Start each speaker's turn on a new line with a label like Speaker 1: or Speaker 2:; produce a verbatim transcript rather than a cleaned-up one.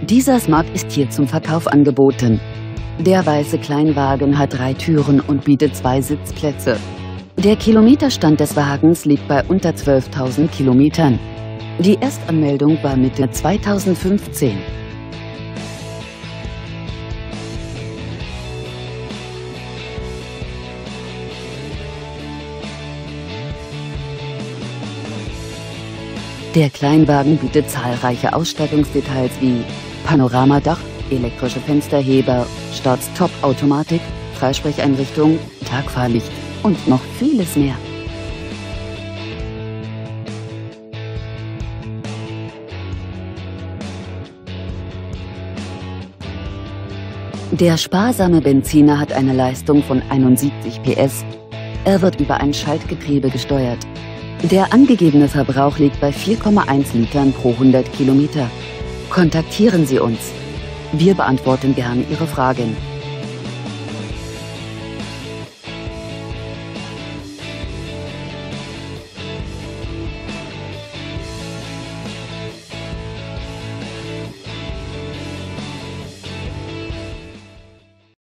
Speaker 1: Dieser Smart ist hier zum Verkauf angeboten. Der weiße Kleinwagen hat drei Türen und bietet zwei Sitzplätze. Der Kilometerstand des Wagens liegt bei unter zwölftausend Kilometern. Die Erstanmeldung war Mitte zweitausendfünfzehn. Der Kleinwagen bietet zahlreiche Ausstattungsdetails wie Panoramadach, elektrische Fensterheber, Start-Stop-Automatik, Freisprecheinrichtung, Tagfahrlicht und noch vieles mehr. Der sparsame Benziner hat eine Leistung von einundsiebzig P S. Er wird über ein Schaltgetriebe gesteuert. Der angegebene Verbrauch liegt bei vier Komma eins Litern pro hundert Kilometer. Kontaktieren Sie uns. Wir beantworten gern Ihre Fragen.